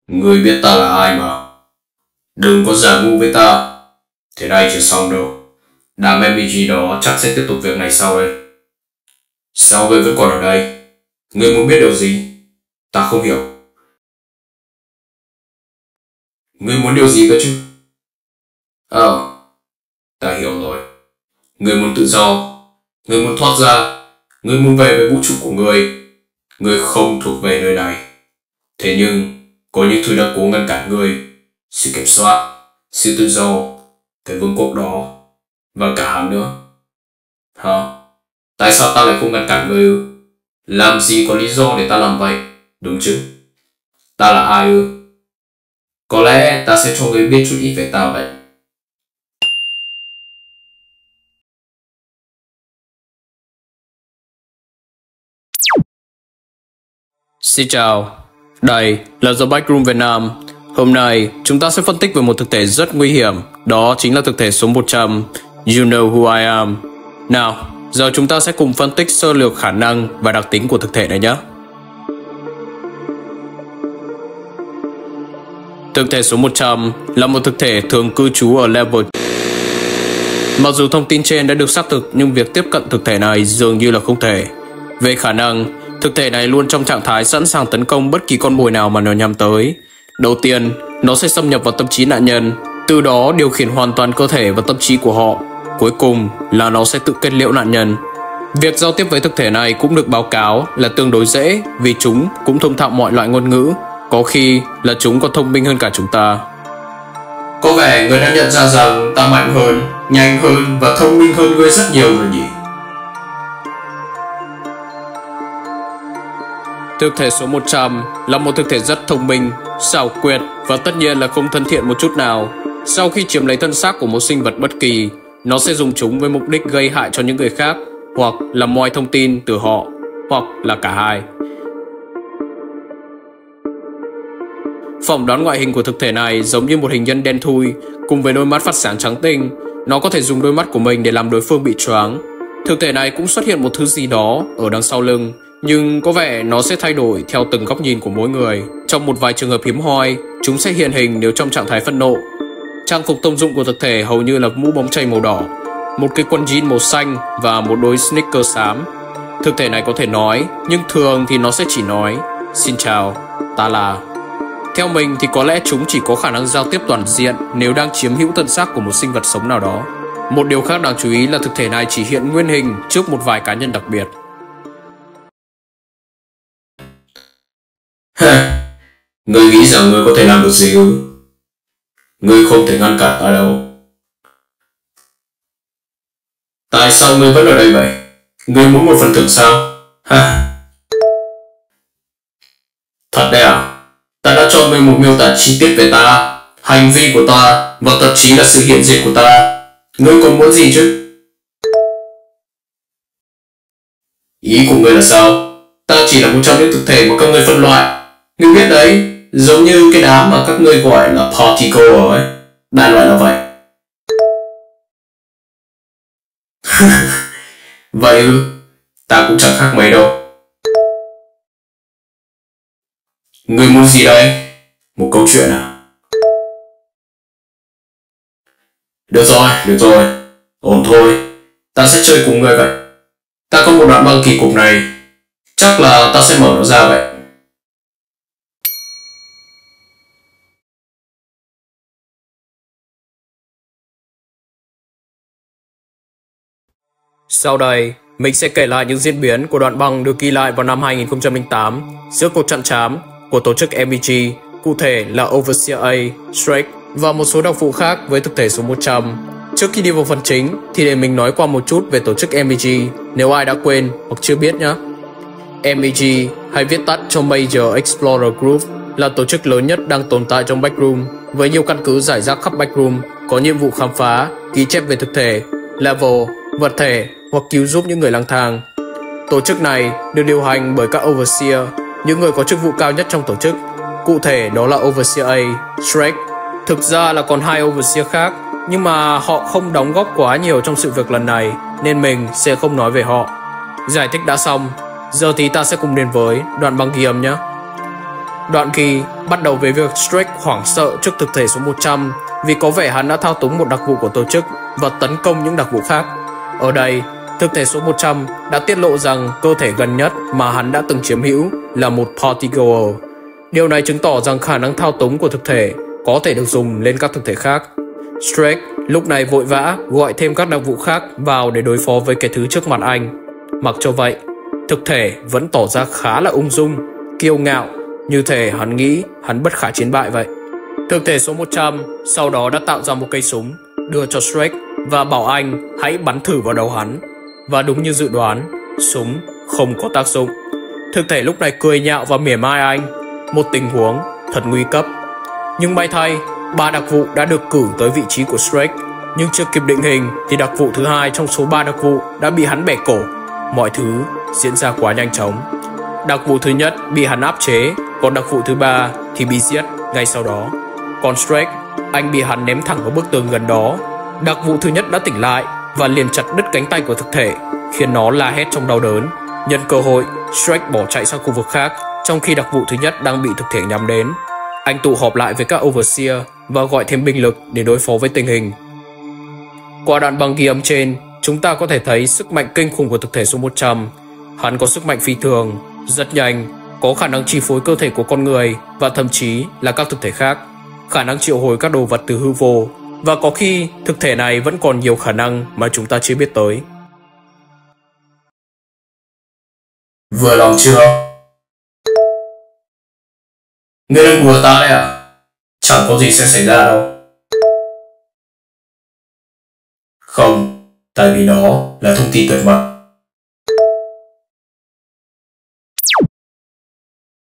Ngươi biết ta là ai mà. Đừng có giả ngu với ta. Thế này chưa xong đâu. Đám MBG đó chắc sẽ tiếp tục việc này sau đây. Sao ngươi vẫn còn ở đây? Ngươi muốn biết điều gì? Ta không hiểu. Ngươi muốn điều gì cơ chứ? Ta hiểu rồi. Ngươi muốn tự do. Ngươi muốn thoát ra. Ngươi muốn về với vũ trụ của ngươi. Ngươi không thuộc về nơi này. Thế nhưng có những thứ đang cố ngăn cản ngươi. Sự kiểm soát, sự tự do, cái vương quốc đó, và cả hắn nữa. Hả? Tại sao ta lại không ngăn cản ngươi ư? Làm gì có lý do để ta làm vậy, đúng chứ? Ta là ai ư? Có lẽ ta sẽ cho ngươi biết chút ít về ta vậy. Xin chào, đây là The Backroom Việt Nam. Hôm nay chúng ta sẽ phân tích về một thực thể rất nguy hiểm. Đó chính là thực thể số 100. You know who I am. Nào, giờ chúng ta sẽ cùng phân tích sơ lược khả năng và đặc tính của thực thể này nhé. Thực thể số 100 là một thực thể thường cư trú ở level. Mặc dù thông tin trên đã được xác thực, nhưng việc tiếp cận thực thể này dường như là không thể. Về khả năng, thực thể này luôn trong trạng thái sẵn sàng tấn công bất kỳ con mồi nào mà nó nhắm tới. Đầu tiên, nó sẽ xâm nhập vào tâm trí nạn nhân, từ đó điều khiển hoàn toàn cơ thể và tâm trí của họ. Cuối cùng là nó sẽ tự kết liễu nạn nhân. Việc giao tiếp với thực thể này cũng được báo cáo là tương đối dễ, vì chúng cũng thông thạo mọi loại ngôn ngữ. Có khi là chúng còn thông minh hơn cả chúng ta. Có vẻ người đã nhận ra rằng ta mạnh hơn, nhanh hơn và thông minh hơn ngươi rất nhiều rồi nhỉ? Thực thể số 100 là một thực thể rất thông minh, xảo quyệt và tất nhiên là không thân thiện một chút nào. Sau khi chiếm lấy thân xác của một sinh vật bất kỳ, nó sẽ dùng chúng với mục đích gây hại cho những người khác, hoặc là moi thông tin từ họ, hoặc là cả hai. Phỏng đoán ngoại hình của thực thể này giống như một hình nhân đen thui cùng với đôi mắt phát sáng trắng tinh. Nó có thể dùng đôi mắt của mình để làm đối phương bị choáng. Thực thể này cũng xuất hiện một thứ gì đó ở đằng sau lưng, nhưng có vẻ nó sẽ thay đổi theo từng góc nhìn của mỗi người. Trong một vài trường hợp hiếm hoi, chúng sẽ hiện hình nếu trong trạng thái phẫn nộ. Trang phục thông dụng của thực thể hầu như là mũ bóng chày màu đỏ, một cái quần jean màu xanh và một đôi sneaker xám. Thực thể này có thể nói, nhưng thường thì nó sẽ chỉ nói xin chào, ta là. Theo mình thì có lẽ chúng chỉ có khả năng giao tiếp toàn diện nếu đang chiếm hữu thân xác của một sinh vật sống nào đó. Một điều khác đáng chú ý là thực thể này chỉ hiện nguyên hình trước một vài cá nhân đặc biệt. Ngươi nghĩ rằng ngươi có thể làm được gì ư? Ngươi không thể ngăn cản ta đâu. Tại sao ngươi vẫn ở đây vậy? Ngươi muốn một phần thưởng sao? Thật đấy à? Ta đã cho ngươi một miêu tả chi tiết về ta, hành vi của ta và thậm chí là sự hiện diện của ta. Ngươi còn muốn gì chứ? Ý của ngươi là sao? Ta chỉ là một trong những thực thể mà các ngươi phân loại. Ngươi biết đấy, giống như cái đám mà các ngươi gọi là particle ấy. Đại loại là vậy. Vậy ư? Ta cũng chẳng khác mấy đâu. Ngươi muốn gì đây? Một câu chuyện à? Được rồi. Ổn thôi. Ta sẽ chơi cùng ngươi vậy. Ta có một đoạn băng kỳ cục này. Chắc là ta sẽ mở nó ra vậy. Sau đây, mình sẽ kể lại những diễn biến của đoạn băng được ghi lại vào năm 2008 giữa cuộc chặn trám của tổ chức MEG, cụ thể là Overseer A, Shrek và một số đặc vụ khác với thực thể số 100. Trước khi đi vào phần chính thì để mình nói qua một chút về tổ chức MEG nếu ai đã quên hoặc chưa biết nhé. MEG hay viết tắt cho Major Explorer Group là tổ chức lớn nhất đang tồn tại trong Backroom với nhiều căn cứ rải rác khắp Backroom, có nhiệm vụ khám phá, ghi chép về thực thể, level, vật thể hoặc cứu giúp những người lang thang. Tổ chức này được điều hành bởi các Overseer, những người có chức vụ cao nhất trong tổ chức. Cụ thể đó là Overseer A, Shrek. Thực ra là còn hai Overseer khác, nhưng mà họ không đóng góp quá nhiều trong sự việc lần này, nên mình sẽ không nói về họ. Giải thích đã xong, giờ thì ta sẽ cùng đến với đoạn băng ghi âm nhé. Đoạn ghi bắt đầu với việc Strake hoảng sợ trước thực thể số 100 vì có vẻ hắn đã thao túng một đặc vụ của tổ chức và tấn công những đặc vụ khác. Ở đây, thực thể số 100 đã tiết lộ rằng cơ thể gần nhất mà hắn đã từng chiếm hữu là một party goer. Điều này chứng tỏ rằng khả năng thao túng của thực thể có thể được dùng lên các thực thể khác. Strake lúc này vội vã gọi thêm các đặc vụ khác vào để đối phó với cái thứ trước mặt anh. Mặc cho vậy, thực thể vẫn tỏ ra khá là ung dung, kiêu ngạo, như thể hắn nghĩ hắn bất khả chiến bại vậy. Thực thể số 100 sau đó đã tạo ra một cây súng, đưa cho Strake và bảo anh hãy bắn thử vào đầu hắn. Và đúng như dự đoán, súng không có tác dụng. Thực thể lúc này cười nhạo và mỉa mai anh, một tình huống thật nguy cấp. Nhưng may thay, 3 đặc vụ đã được cử tới vị trí của Strake, nhưng chưa kịp định hình thì đặc vụ thứ hai trong số 3 đặc vụ đã bị hắn bẻ cổ. Mọi thứ diễn ra quá nhanh chóng. Đặc vụ thứ nhất bị hắn áp chế, còn đặc vụ thứ ba thì bị giết ngay sau đó. Còn Strake, anh bị hắn ném thẳng vào bức tường gần đó. Đặc vụ thứ nhất đã tỉnh lại và liền chặt đứt cánh tay của thực thể, khiến nó la hét trong đau đớn. Nhân cơ hội, Strake bỏ chạy sang khu vực khác, trong khi đặc vụ thứ nhất đang bị thực thể nhắm đến. Anh tụ họp lại với các Overseer và gọi thêm binh lực để đối phó với tình hình. Qua đoạn băng ghi âm trên, chúng ta có thể thấy sức mạnh kinh khủng của thực thể số 100. Hắn có sức mạnh phi thường, rất nhanh, có khả năng chi phối cơ thể của con người và thậm chí là các thực thể khác, khả năng triệu hồi các đồ vật từ hư vô, và có khi thực thể này vẫn còn nhiều khả năng mà chúng ta chưa biết tới. Vừa lòng chưa? Ngươi đang đùa ta đấy à? Chẳng có gì sẽ xảy ra đâu. Không, tại vì đó là thông tin tuyệt mật.